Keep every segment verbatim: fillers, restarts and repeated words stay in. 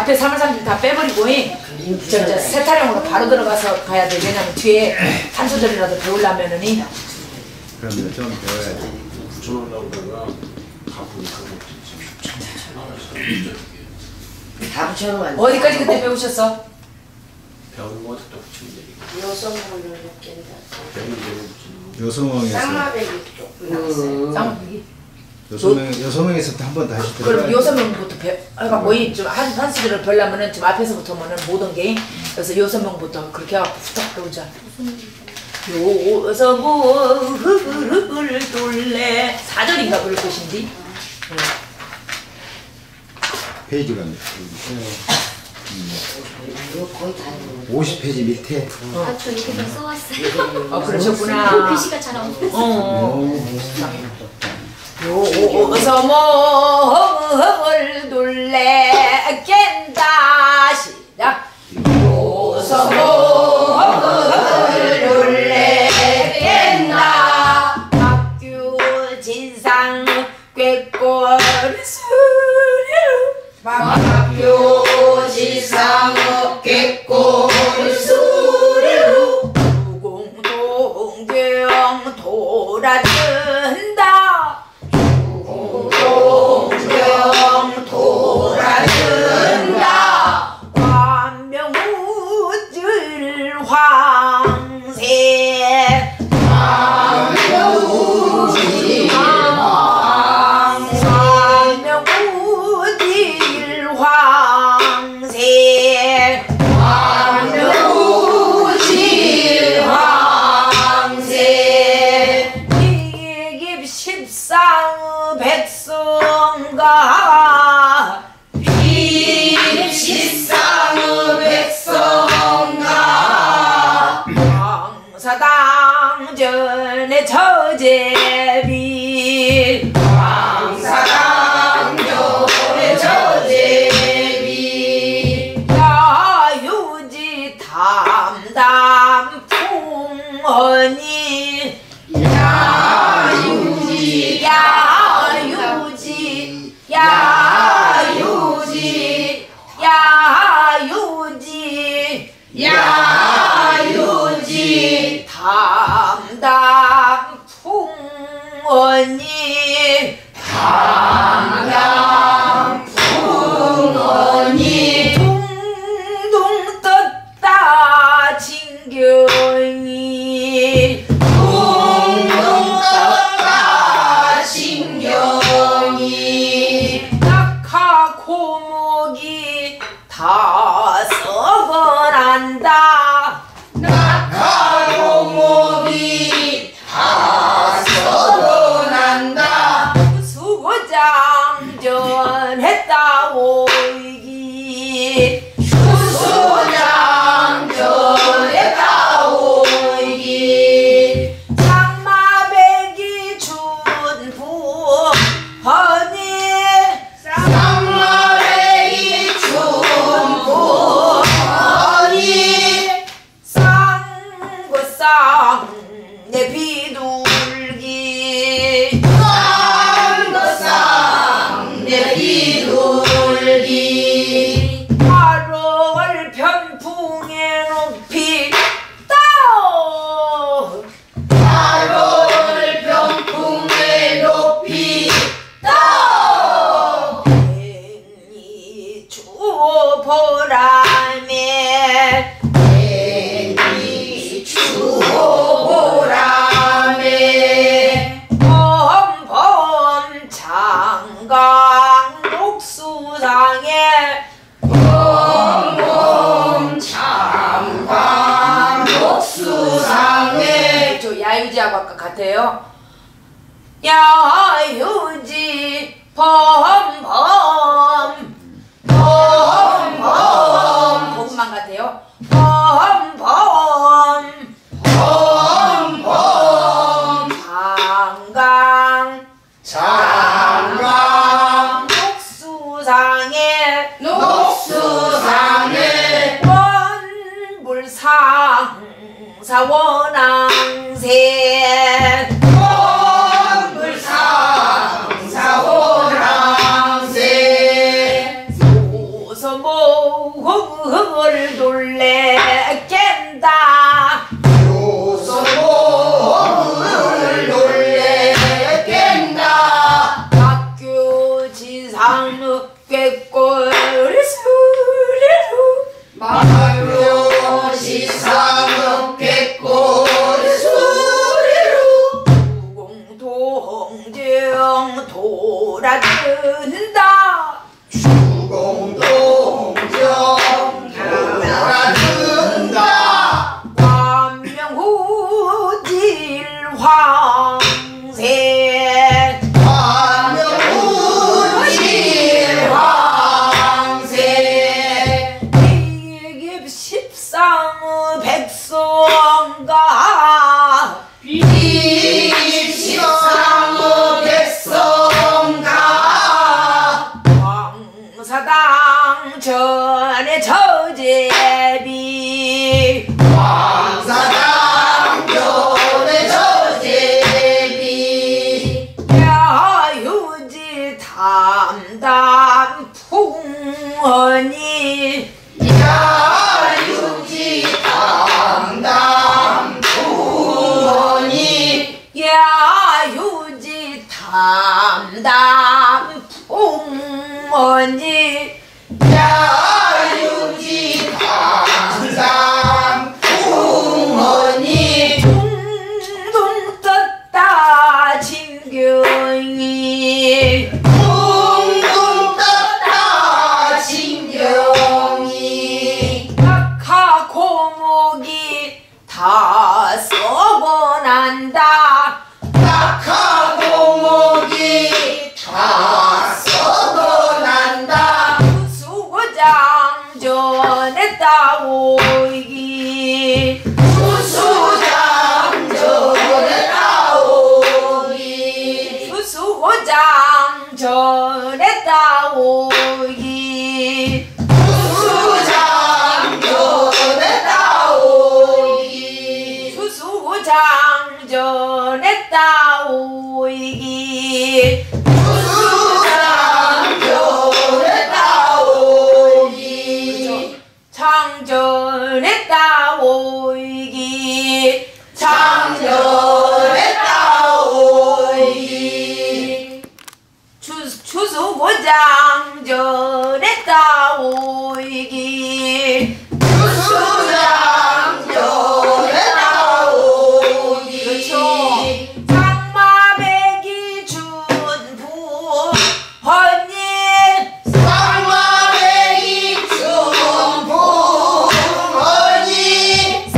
앞에 사물삼들 다 빼버리고 저, 저 세타령으로 바로 들어가서 가야 돼. 왜냐면 뒤에 한 소절이라도 배우려면은 그러면 좀 배워야지. 붙여놓으려고 그러다가 가끔 다 붙여놓으면 어디까지 그때 배우셨어? 배우는 거 어떻게 붙이면 돼? 요성문을 느낀다. 배우는 대로 붙이는 요소명에서 쌍마배기 쪽 나왔어요. 쌍무기. 요소명 요소명에서부터 한 번 다시 들어가. 그럼 요서명부터 배. 그러니까 거의 좀한 한 소절을 배우려면은 좀 앞에서부터면은 모든 게 그래서 요서명부터 그렇게 하고 후딱 배우자. 요서무을 돌래 사절인가 그럴 것인데. 응. 페이지가 이거 거의 다 오십 페이지 밑에. 어. 아, 저 이렇게 다 써왔어요. 아 그러셨구나. 글씨가 잘 안 보여서. 어. 요서무을 돌래 깬다 시작. 요서무을 돌래 깬다 박규진상 꾀꼬리 수리로 박교지상 꾀꼬리 수리로 무공동경 돌아든다 무공경 돌아든다 관명우질 황새 관명우질 관명우질 황새 관명우질 황새 이깁십상 백성가 이십상 백성가 왕사당전의 처제비 왕사당전의 처제비 야유지 담담 풍헌이 야유지 야유지 야유지 야유지 야유지 담담 풍헌이 담담 풍헌이 둥둥 떴다 진경이 둥둥 떴다 신경이 낙하 고목이 다 썩어난다 낙하고목이 다 썩어난다 수고장전 했다오이기 수소장전에 따오이기 장마백이 준부 허니 쌍마레이 춘부 허니 쌍거쌍 내 비둘기 쌍거쌍 내 비둘기 팔월 편풍에 높이 떠 팔월 병풍에 높이 떠 이 주보라매 이 추보라매 범범 장강 녹수상에 범범 장관 녹수상에 저 야유지하고 아까 같아요. 야유지 범범 범범 그것만 같아요. 범범 범범 장강 장관 녹수상에 녹수상에 원불상사원왕새 원불상사원왕새 소서모 요소을 놀래 깬다 요소를 놀래 깬다 학교 지상의 꾀꼬리 소리로 막교 지상의 꾀꼬리 소리로 주공동정 돌아든다 주공동정 돌아든다 관명후질 황새 관명후질 황새 이게 십상의 백성가 비십상의 백성가 왕사당 전의 저제비 왕사당 전의 저제비 야유지 담담 풍언이 야유지 담담 풍언이 야유지 담담 풍언이 야유지 담담 풍언이 둥둥 떴다 진경이 둥둥 떴다 진경이 낙하 고목이 다 썩어난다 낙하 고목이 다 썩어난다 수고장전에 따오이기 수수장전에 나오기 수고장전에 따오이기 수수장전에 나오기 수고장전에 따오이기 수수장전에 나오기 장전에 따오이기 장전에 나오기 주, 주수고장전에 따오이기 수수장전에 나오기 그렇죠. 장마백이 준부 헌님 쌍마백이 준부머니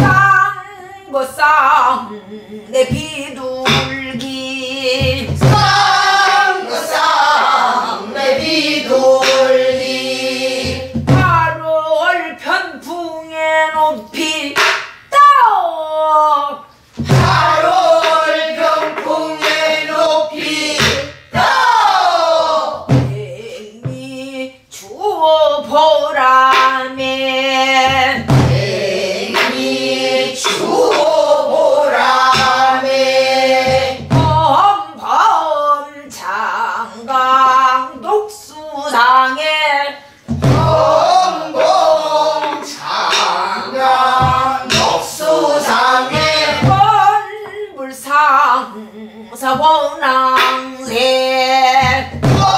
쌍거쌍내 비둘기 쌍쌍내 비둘기 팔월 편풍에 높이 떠 팔월 병풍에 높이 떠 맹이 주어 보라매 맹이 주보라매 범범 장강 독수상에 범범 장강 녹수상에 건불상 사원왕새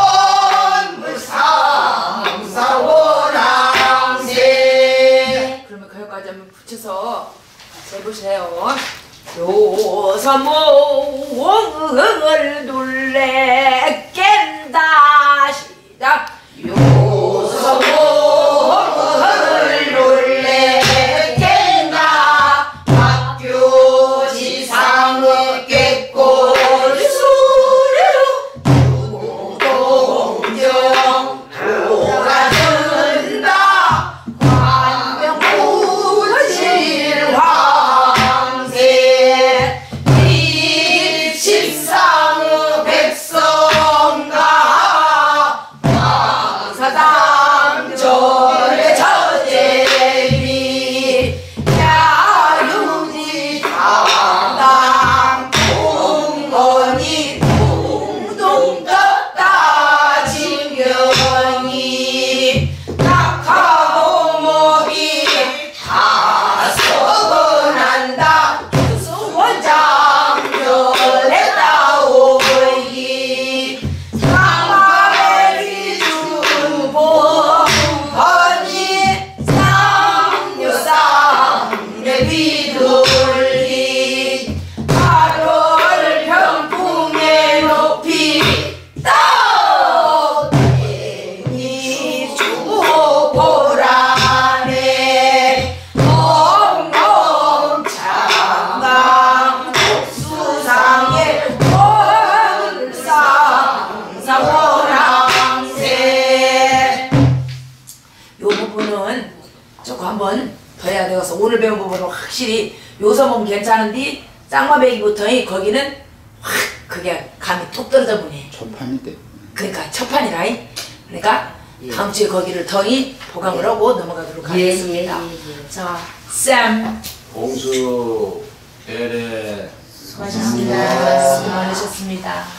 건불상사원왕새 그러면 거기까지 한번 붙여서 해보세요. 요서모을 둘레 깬다 시작 요서모을 놀래 깬다 학교 지상의 꾀꼬리 소리로 주공동정 돌아든다 관명후질 황새 일십상의 백성가 부분은 조금 한번 더 해야 되어서 오늘 배운 부분은 확실히 요서몽 괜찮은데 쌍마배기부터 거기는 확 그게 감이 뚝 떨어져 보네. 초판인데. 그러니까 첫 판이라이. 그러니까 예. 다음 주에 거기를 더이 보강을 하고 넘어가도록 예, 하겠습니다. 예, 예, 예. 자, 쌤 공수, 에레, 수고하셨습니다. 수고 많으셨습니다.